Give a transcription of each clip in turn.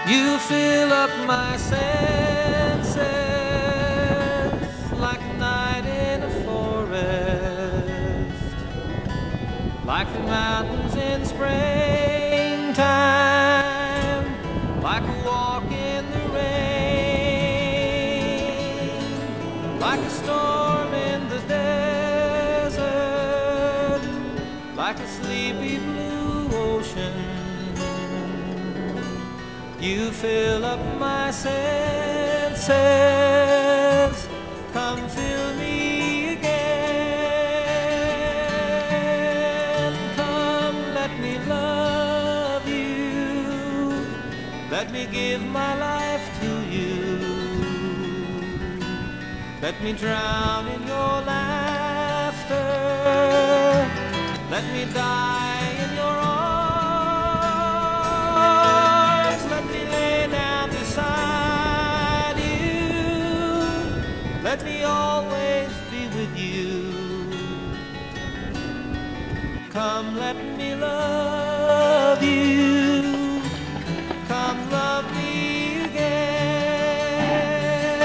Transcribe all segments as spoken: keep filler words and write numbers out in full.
You fill up my senses like a night in a forest, like the mountains in springtime, like a walk in the rain, like a storm in the desert, like a sleepy blue ocean. You fill up my senses, come fill me again. Come, let me love you, let me give my life to you. Let me drown in your laughter, let me die in your arms. Let me always be with you. Come, let me love you. Come, love me again.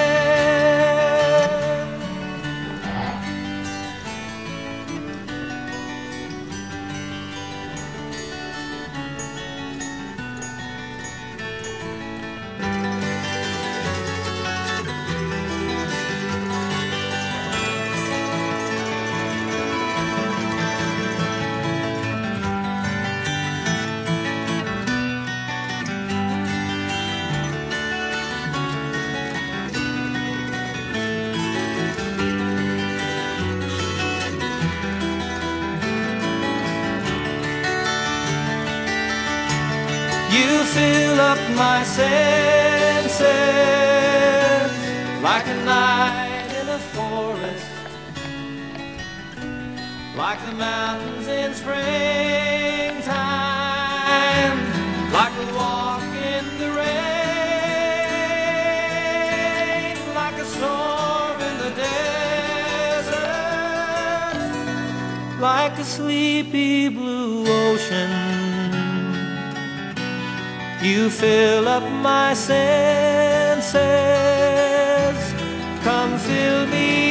You fill up my senses like a night in a forest, like the mountains in springtime, like a walk in the rain, like a storm in the desert, like a sleepy blue ocean. You fill up my senses, come fill me